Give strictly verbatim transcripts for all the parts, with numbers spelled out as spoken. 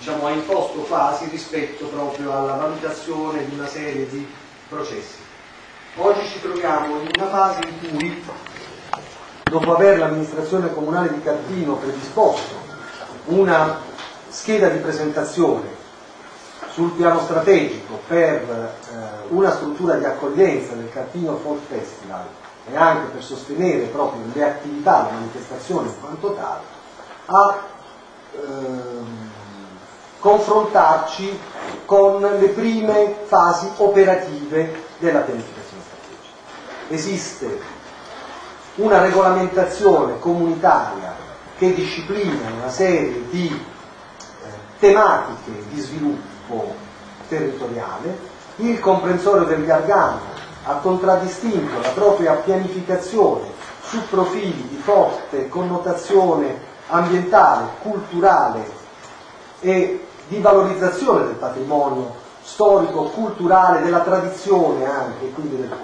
diciamo, ha imposto fasi rispetto proprio alla valutazione di una serie di processi. Oggi ci troviamo in una fase in cui, dopo aver l'amministrazione comunale di Carpino predisposto una scheda di presentazione sul piano strategico per eh, una struttura di accoglienza del Carpino Folk Festival e anche per sostenere proprio le attività, le manifestazioni in quanto tale, a ehm, confrontarci con le prime fasi operative della pianificazione strategica. Esiste una regolamentazione comunitaria che disciplina una serie di eh, tematiche di sviluppo territoriale. Il comprensorio del Gargano ha contraddistinto la propria pianificazione su profili di forte connotazione ambientale, culturale e di valorizzazione del patrimonio storico, culturale, della tradizione anche, e quindi del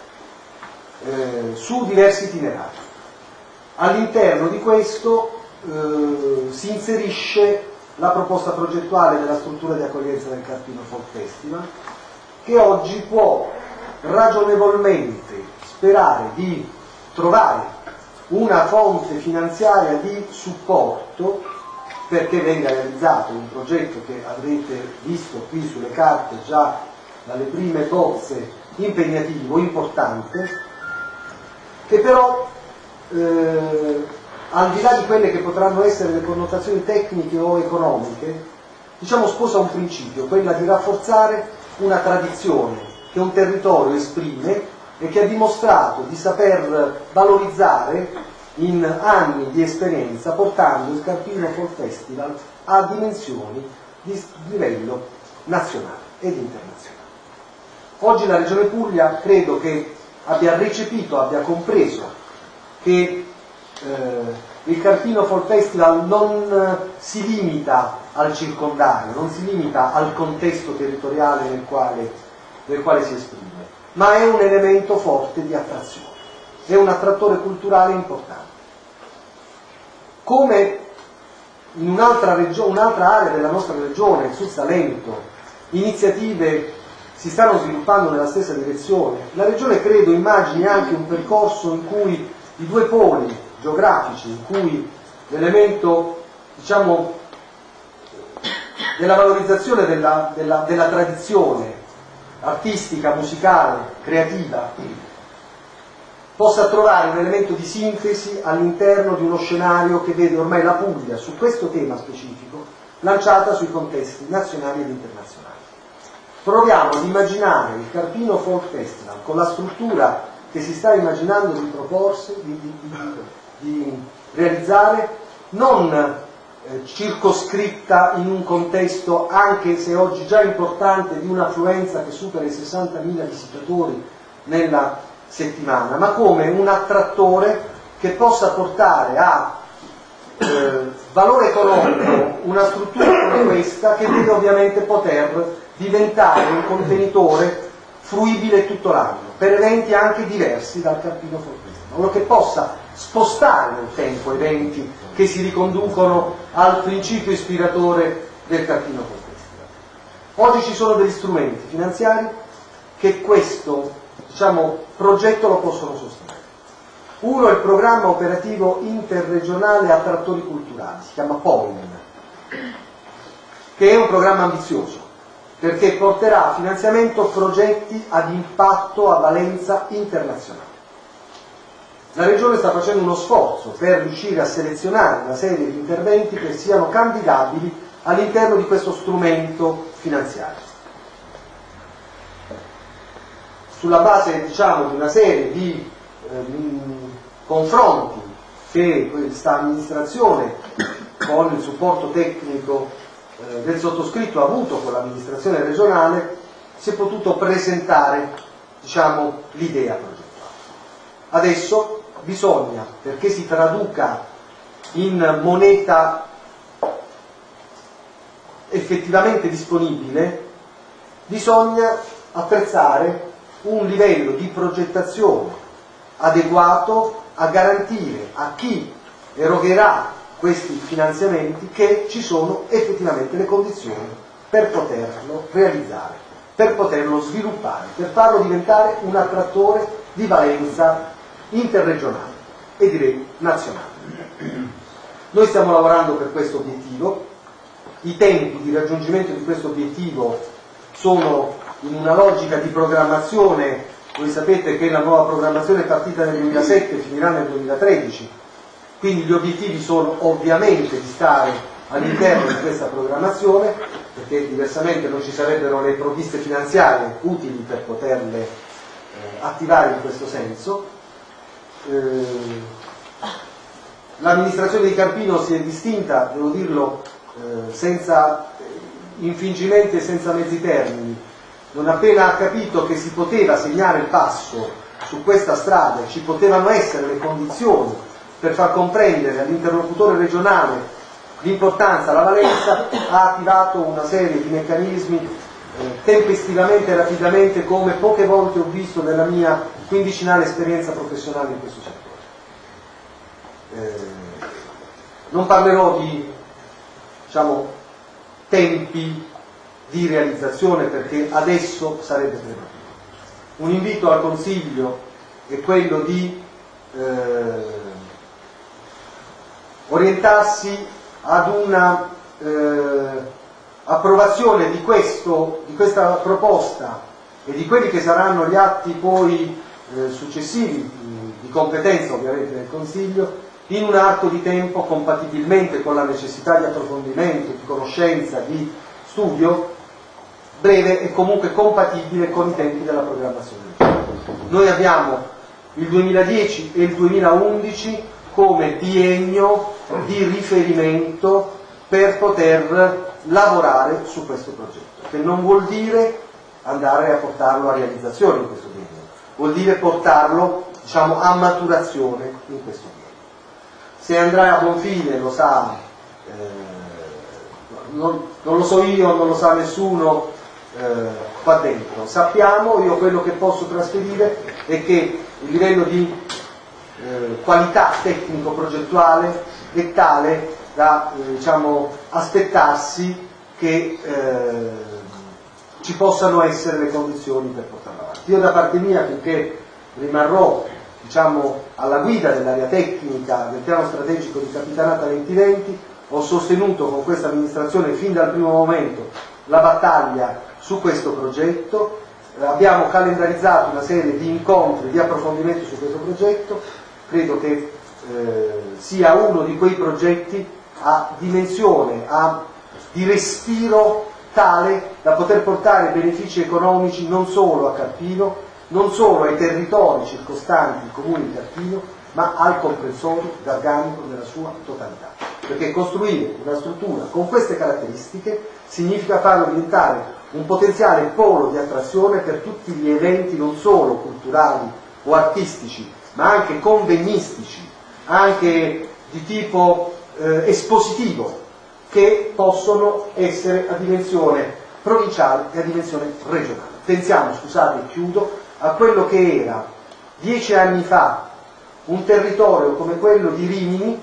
culto, eh, su diversi itinerari. All'interno di questo eh, si inserisce la proposta progettuale della struttura di accoglienza del Carpino Folk Festival, che oggi può ragionevolmente sperare di trovare una fonte finanziaria di supporto perché venga realizzato un progetto che avrete visto qui sulle carte già dalle prime bozze, impegnativo, importante, che però eh, al di là di quelle che potranno essere le connotazioni tecniche o economiche, diciamo sposa un principio, quella di rafforzare una tradizione che un territorio esprime e che ha dimostrato di saper valorizzare in anni di esperienza, portando il Carpino Folk Festival a dimensioni di livello nazionale ed internazionale. Oggi la Regione Puglia credo che abbia recepito, abbia compreso che eh, il Carpino Folk Festival non eh, si limita al circondario, non si limita al contesto territoriale nel quale, nel quale si esprime, ma è un elemento forte di attrazione, è un attrattore culturale importante. Come in un'altra, regio- un'altra area della nostra regione, il Sud Salento, iniziative si stanno sviluppando nella stessa direzione, la regione credo immagini anche un percorso in cui i due poli geografici, in cui l'elemento, diciamo, della valorizzazione della, della, della tradizione artistica, musicale, creativa, possa trovare un elemento di sintesi all'interno di uno scenario che vede ormai la Puglia su questo tema specifico lanciata sui contesti nazionali ed internazionali. Proviamo ad immaginare il Carpino Folk Festival con la struttura che si sta immaginando di proporsi, di, di, di, di realizzare, non eh, circoscritta in un contesto, anche se oggi già importante, di un'affluenza che supera i sessantamila visitatori nella settimana, ma come un attrattore che possa portare a eh, valore economico una struttura come questa, che deve ovviamente poter diventare un contenitore fruibile tutto l'anno per eventi anche diversi dal Carpino Folk Festival, che possa spostare nel tempo eventi che si riconducono al principio ispiratore del Carpino Folk Festival. Oggi ci sono degli strumenti finanziari che questo, diciamo, progetto lo possono sostenere. Uno è il programma operativo interregionale attrattori culturali, si chiama P O I M, che è un programma ambizioso perché porterà a finanziamento progetti ad impatto, a valenza internazionale. La Regione sta facendo uno sforzo per riuscire a selezionare una serie di interventi che siano candidabili all'interno di questo strumento finanziario. Sulla base, diciamo, di una serie di eh, confronti che questa amministrazione, con il supporto tecnico eh, del sottoscritto, ha avuto con l'amministrazione regionale, si è potuto presentare, diciamo, l'idea progettuale. Adesso bisogna, perché si traduca in moneta effettivamente disponibile, bisogna attrezzare un livello di progettazione adeguato a garantire a chi erogherà questi finanziamenti che ci sono effettivamente le condizioni per poterlo realizzare, per poterlo sviluppare, per farlo diventare un attrattore di valenza interregionale e direi nazionale. Noi stiamo lavorando per questo obiettivo, i tempi di raggiungimento di questo obiettivo sono in una logica di programmazione. Voi sapete che la nuova programmazione è partita nel duemilasette e finirà nel duemilatredici, quindi gli obiettivi sono ovviamente di stare all'interno di questa programmazione, perché diversamente non ci sarebbero le provviste finanziarie utili per poterle eh, attivare in questo senso. Eh, L'amministrazione di Carpino si è distinta, devo dirlo, eh, senza infingimenti e senza mezzi termini. Non appena ha capito che si poteva segnare il passo su questa strada e ci potevano essere le condizioni per far comprendere all'interlocutore regionale l'importanza, la valenza, ha attivato una serie di meccanismi eh, tempestivamente e rapidamente, come poche volte ho visto nella mia quindicinale esperienza professionale in questo settore. Eh, non parlerò di, diciamo, tempi di realizzazione perché adesso sarebbe prematuro. Un invito al Consiglio è quello di eh, orientarsi ad una eh, approvazione di, questo, di questa proposta e di quelli che saranno gli atti poi eh, successivi di competenza ovviamente del Consiglio, in un arco di tempo compatibilmente con la necessità di approfondimento, di conoscenza, di studio, breve e comunque compatibile con i tempi della programmazione. Noi abbiamo il duemiladieci e il duemilaundici come biennio di riferimento per poter lavorare su questo progetto, che non vuol dire andare a portarlo a realizzazione in questo biennio, vuol dire portarlo, diciamo, a maturazione in questo biennio. Se andrà a buon fine lo sa, eh, non, non lo so io, non lo sa nessuno eh, qua dentro. Sappiamo, io quello che posso trasferire è che il livello di eh, qualità tecnico-progettuale è tale da eh, diciamo, aspettarsi che eh, ci possano essere le condizioni per portarlo avanti. Io da parte mia, finché rimarrò, diciamo, alla guida dell'area tecnica del piano strategico di Capitanata venti venti, ho sostenuto con questa amministrazione fin dal primo momento la battaglia su questo progetto, eh, abbiamo calendarizzato una serie di incontri di approfondimento su questo progetto, credo che eh, sia uno di quei progetti a dimensione, a, di respiro tale da poter portare benefici economici non solo a Carpino, non solo ai territori circostanti il comune di Carpino, ma al comprensorio Garganico nella sua totalità. Perché costruire una struttura con queste caratteristiche significa farlo diventare un potenziale polo di attrazione per tutti gli eventi non solo culturali o artistici, ma anche convegnistici, anche di tipo eh, espositivo, che possono essere a dimensione provinciale e a dimensione regionale. Pensiamo, scusate, chiudo, a quello che era dieci anni fa un territorio come quello di Rimini,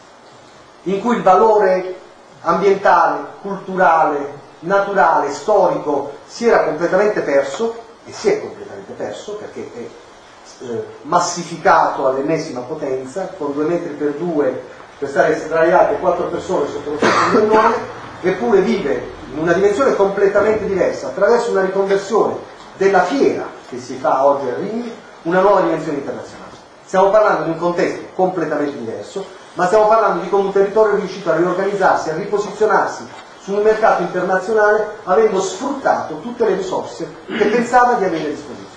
in cui il valore ambientale, culturale, naturale, storico si era completamente perso, e si è completamente perso perché è eh, massificato all'ennesima potenza, con due metri per due per stare sdraiate quattro persone sotto lo stesso piannone, eppure vive in una dimensione completamente diversa attraverso una riconversione della fiera che si fa oggi a Rimini, una nuova dimensione internazionale. Stiamo parlando di un contesto completamente diverso, ma stiamo parlando di come un territorio è riuscito a riorganizzarsi, a riposizionarsi su un mercato internazionale avendo sfruttato tutte le risorse che pensava di avere a disposizione.